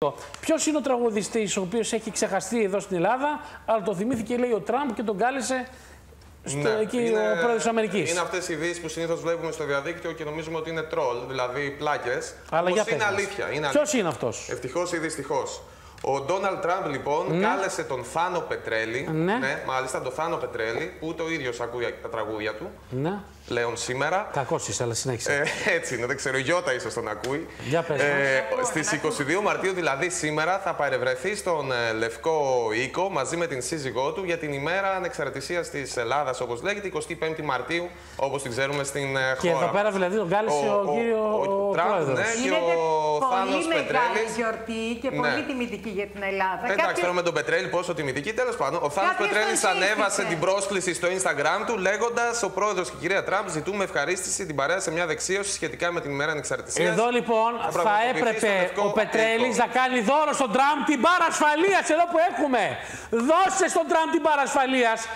Ποιος είναι ο τραγουδιστής ο οποίος έχει ξεχαστεί εδώ στην Ελλάδα, αλλά το θυμήθηκε, λέει, ο Τραμπ και τον κάλεσε εκεί ο πρόεδρος της Αμερικής. Είναι αυτές οι ειδήσεις που συνήθως βλέπουμε στο διαδίκτυο και νομίζουμε ότι είναι τρόλ, δηλαδή πλάκες. Αλλά όμως είναι αλήθεια. Ποιος είναι αυτός? Ευτυχώς ή δυστυχώς. Ο Ντόναλντ Τραμπ λοιπόν κάλεσε τον Θάνο Πετρέλη, μάλιστα τον Θάνο Πετρέλη, που το ίδιος ακούει τα τραγούδια του, πλέον σήμερα. Κακός είσαι, αλλά συνέχισε. Έτσι είναι, δεν ξέρω, η Γιώτα ίσως τον ακούει. Για πες. Στις 22 Μαρτίου, δηλαδή σήμερα, θα παρευρεθεί στον Λευκό Οίκο μαζί με την σύζυγό του για την ημέρα ανεξαρτησίας της Ελλάδας, όπως λέγεται, 25η Μαρτίου, όπως την ξέρουμε στην χώρα. Και εδώ πέρα δηλαδή τον κάλεσε ο κύριο Τραμπ, και ο Θάνος Πετρέλης. Πολύ μεγάλη γιορτή και πολύ τιμητική για την Ελλάδα. Εντάξει, τώρα με τον Πετρέλη πόσο τιμητική, τέλος πάντων. Ο Θάνος Πετρέλης ανέβασε την πρόσκληση στο Instagram του, λέγοντας: ο πρόεδρος και η κυρία Τραμπ ζητούμε ευχαρίστηση την παρέα σε μια δεξίωση σχετικά με την ημέρα ανεξαρτησίας. Εδώ λοιπόν θα έπρεπε ο Πετρέλης να κάνει δώρο στον Τραμπ την μπάρα ασφαλείας εδώ που έχουμε. Δώσε στον Τραμπ την μπάρα ασφαλείας.